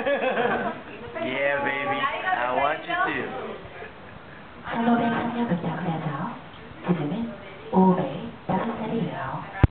Yeah, baby. I want you to. 할로윈 상영극장에서 지금은 5배 5살이에요.